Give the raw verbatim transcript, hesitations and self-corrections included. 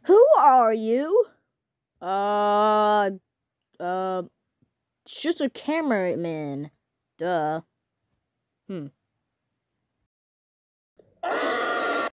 Who are you? Uh, uh, just a cameraman. Duh. Hmm.